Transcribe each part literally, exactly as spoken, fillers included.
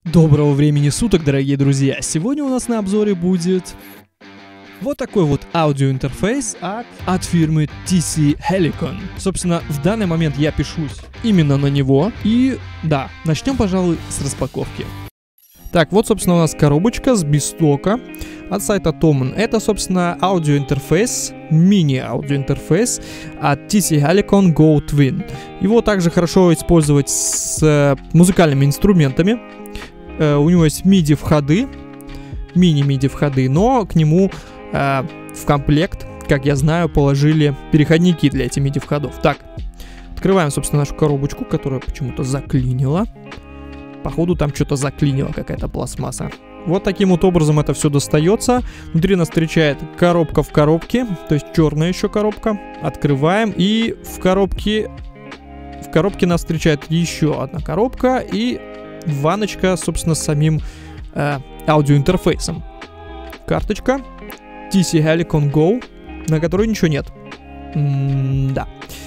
Доброго времени суток, дорогие друзья! Сегодня у нас на обзоре будет вот такой вот аудиоинтерфейс от, от фирмы ти си Helicon. Собственно, в данный момент я пишусь именно на него. И да, начнем, пожалуй, с распаковки. Так, вот, собственно, у нас коробочка с бистока от сайта Thomann. Это, собственно, аудиоинтерфейс, мини-аудиоинтерфейс от ти си Helicon Go Twin. Его также хорошо использовать с э, музыкальными инструментами. Э, у него есть миди входы, мини-миди входы, но к нему э, в комплект, как я знаю, положили переходники для этих миди входов. Так, открываем, собственно, нашу коробочку, которая почему-то заклинила. Походу там что-то заклинило, какая-то пластмасса. Вот таким вот образом это все достается. Внутри нас встречает коробка в коробке, то есть черная еще коробка. Открываем, и в коробке, в коробке нас встречает еще одна коробка и ванночка, собственно, с самим э, аудиоинтерфейсом. Карточка ти си Helicon Go, на которой ничего нет. М-да.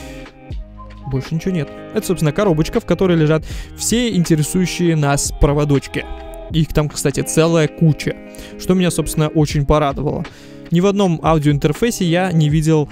Больше ничего нет. Это, собственно, коробочка, в которой лежат все интересующие нас проводочки. Их там, кстати, целая куча. Что меня, собственно, очень порадовало. Ни в одном аудиоинтерфейсе я не видел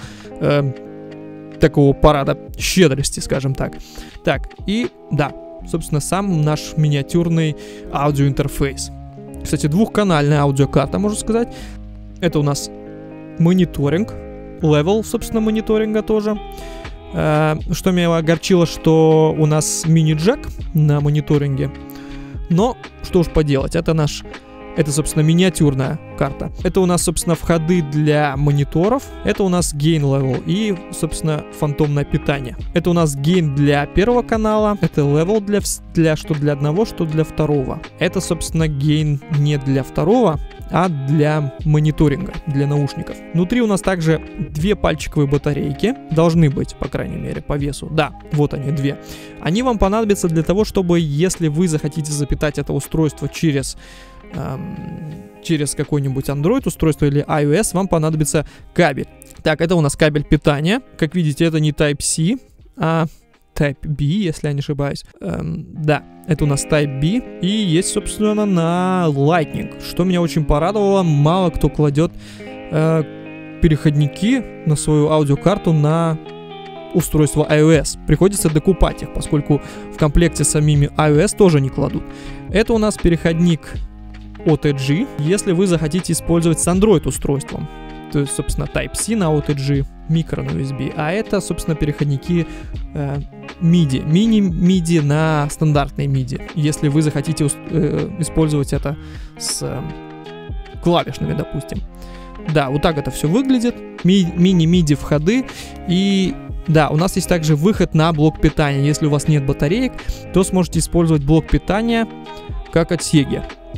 э, такого парада щедрости, скажем так. Так, и да, собственно, сам наш миниатюрный аудиоинтерфейс. Кстати, двухканальная аудиокарта, можно сказать. Это у нас мониторинг. Левел, собственно, мониторинга тоже. Что меня огорчило, что у нас мини-джек на мониторинге. Но что уж поделать, это наш, это, собственно, миниатюрная карта. Это у нас, собственно, входы для мониторов. Это у нас gain level и, собственно, фантомное питание. Это у нас gain для первого канала. Это level для, для что для одного, что для второго. Это, собственно, gain не для второго, а для мониторинга, для наушников. Внутри у нас также две пальчиковые батарейки. Должны быть, по крайней мере, по весу. Да, вот они, две. Они вам понадобятся для того, чтобы, если вы захотите запитать это устройство через, эм, через какой-нибудь Android устройство или iOS, вам понадобится кабель. Так, это у нас кабель питания. Как видите, это не Type-C, а Type-B, если я не ошибаюсь. Эм, да, это у нас Type-B. И есть, собственно, на Lightning. Что меня очень порадовало, мало кто кладет э, переходники на свою аудиокарту на устройство iOS. Приходится докупать их, поскольку в комплекте с самими iOS тоже не кладут. Это у нас переходник о ти джи, если вы захотите использовать с Android устройством. То есть, собственно, Type-C на о ти джи, микро на ю эс би, а это, собственно, переходники э, миди, мини-миди на стандартные миди, если вы захотите э, использовать это с э, клавишными, допустим. Да, вот так это все выглядит, Ми- мини-миди входы, и да, у нас есть также выход на блок питания. Если у вас нет батареек, то сможете использовать блок питания как от Sega,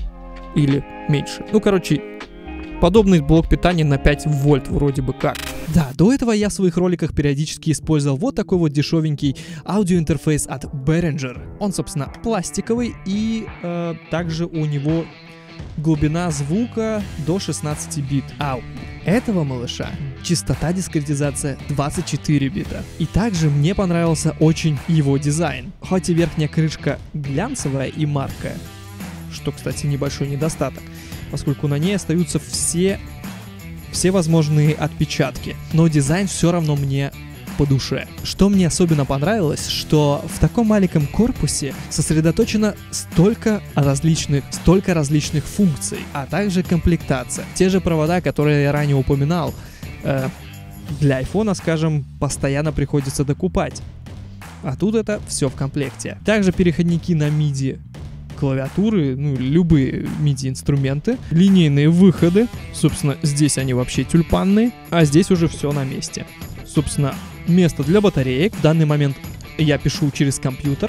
или меньше. Ну, короче, подобный блок питания на пять вольт вроде бы как. Да, до этого я в своих роликах периодически использовал вот такой вот дешевенький аудиоинтерфейс от Behringer. Он, собственно, пластиковый, и э, также у него глубина звука до шестнадцати бит. А у этого малыша частота дискретизация двадцать четыре бита. И также мне понравился очень его дизайн. Хоть и верхняя крышка глянцевая и маркая, что, кстати, небольшой недостаток, поскольку на ней остаются все, все возможные отпечатки. Но дизайн все равно мне по душе. Что мне особенно понравилось, что в таком маленьком корпусе сосредоточено столько различных, столько различных функций, а также комплектация. Те же провода, которые я ранее упоминал, э, для айфона, скажем, постоянно приходится докупать. А тут это все в комплекте. Также переходники на миди клавиатуры, ну, любые миди-инструменты, линейные выходы, собственно, здесь они вообще тюльпанные, а здесь уже все на месте. Собственно, место для батареек. В данный момент я пишу через компьютер,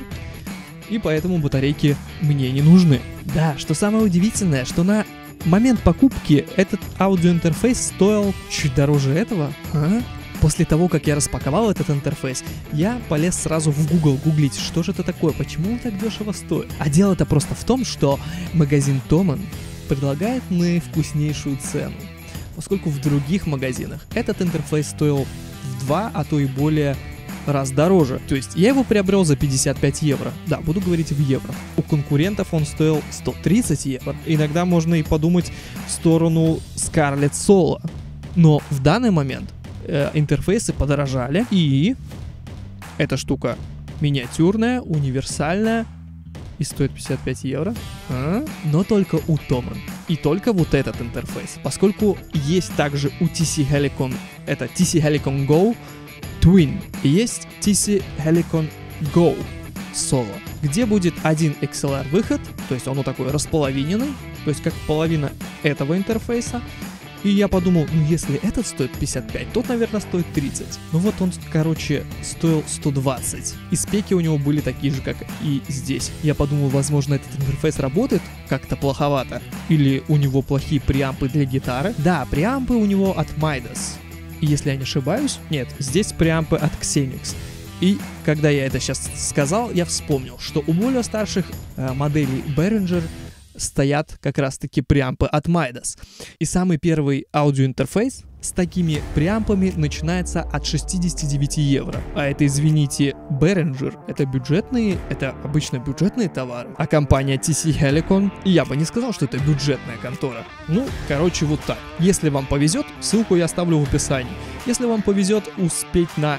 и поэтому батарейки мне не нужны. Да, что самое удивительное, что на момент покупки этот аудиоинтерфейс стоил чуть дороже этого. А? После того, как я распаковал этот интерфейс, я полез сразу в Google гуглить, что же это такое, почему он так дешево стоит. А дело-то просто в том, что магазин Thomann предлагает наивкуснейшую цену, поскольку в других магазинах этот интерфейс стоил в два, а то и более раз дороже. То есть я его приобрел за пятьдесят пять евро. Да, буду говорить в евро. У конкурентов он стоил сто тридцать евро. Иногда можно и подумать в сторону Scarlett Solo. Но в данный момент э, интерфейсы подорожали, и эта штука миниатюрная, универсальная и стоит пятьдесят пять евро. А? Но только у Thomann. И только вот этот интерфейс. Поскольку есть также у ти си Helicon, это ти си Helicon Go Twin, и есть ти си Helicon Go Solo, где будет один икс эл ар выход, то есть он вот такой располовиненный, то есть как половина этого интерфейса. И я подумал, ну если этот стоит пятьдесят пять, тот, наверное, стоит тридцать. Ну вот он, короче, стоил сто двадцать. И спеки у него были такие же, как и здесь. Я подумал, возможно, этот интерфейс работает как-то плоховато. Или у него плохие преампы для гитары. Да, преампы у него от Midas. И если я не ошибаюсь, нет, здесь преампы от Xenix. И когда я это сейчас сказал, я вспомнил, что у более старших э, моделей Behringer стоят как раз-таки преампы от Midas. И самый первый аудиоинтерфейс с такими преампами начинается от шестидесяти девяти евро. А это, извините, Behringer, это бюджетные, это обычно бюджетные товары. А компания ти си Helicon, я бы не сказал, что это бюджетная контора. Ну, короче, вот так. Если вам повезет, ссылку я оставлю в описании. Если вам повезет успеть на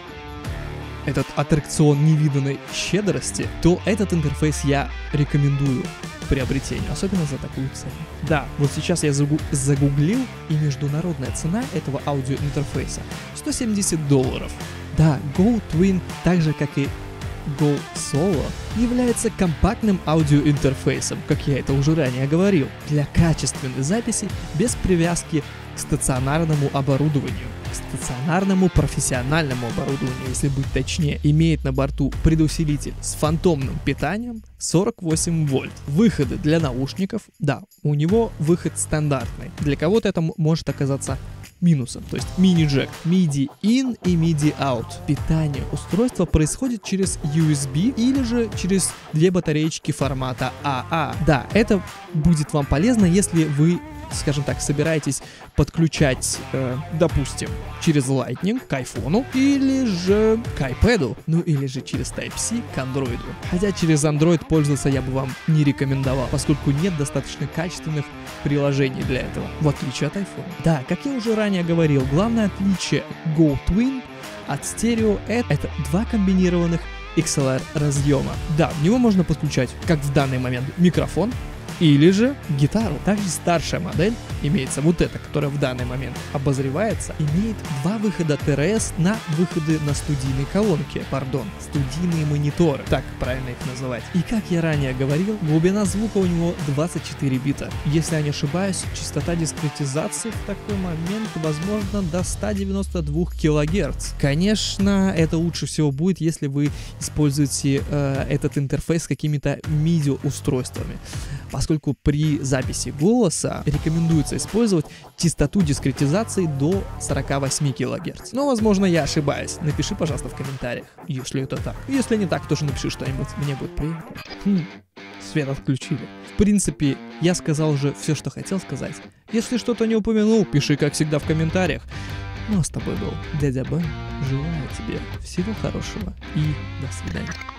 этот аттракцион невиданной щедрости, то этот интерфейс я рекомендую к приобретению, особенно за такую цену. Да, вот сейчас я загу- загуглил, и международная цена этого аудиоинтерфейса сто семьдесят долларов. Да, Go Twin, так же как и Go Solo, является компактным аудиоинтерфейсом, как я это уже ранее говорил, для качественной записи без привязки к стационарному оборудованию. К стационарному профессиональному оборудованию, если быть точнее, имеет на борту предусилитель с фантомным питанием сорок восемь вольт. Выходы для наушников, да, у него выход стандартный. Для кого-то это может оказаться минусом, то есть мини-джек, миди ин и миди аут. Питание устройства происходит через ю эс би или же через две батареечки формата а а. Да, это будет вам полезно, если вы, скажем так, собираетесь подключать, э, допустим, через Lightning к айфону или же к iPad, ну или же через Type-C к Android. Хотя через Android пользоваться я бы вам не рекомендовал, поскольку нет достаточно качественных приложений для этого, в отличие от iPhone. Да, как я уже ранее говорил, главное отличие Go Twin от стерео — это два комбинированных икс эл ар разъема. Да, в него можно подключать, как в данный момент, микрофон или же гитару. Также старшая модель, имеется вот эта, которая в данный момент обозревается, имеет два выхода ти ар эс на выходы на студийные колонки, пардон, студийные мониторы, так правильно их называть. И как я ранее говорил, глубина звука у него двадцать четыре бита. Если я не ошибаюсь, частота дискретизации в такой момент, возможно, до ста девяноста двух килогерц. Конечно, это лучше всего будет, если вы используете э, этот интерфейс с какими-то миди устройствами, поскольку при записи голоса рекомендуется использовать частоту дискретизации до сорока восьми килогерц. Но, возможно, я ошибаюсь. Напиши, пожалуйста, в комментариях, если это так. Если не так, тоже напиши что-нибудь, мне будет приятно. Хм, свет отключили. В принципе, я сказал уже все, что хотел сказать. Если что-то не упомянул, пиши, как всегда, в комментариях. Ну а с тобой был Дядя Бен. Желаю тебе всего хорошего и до свидания.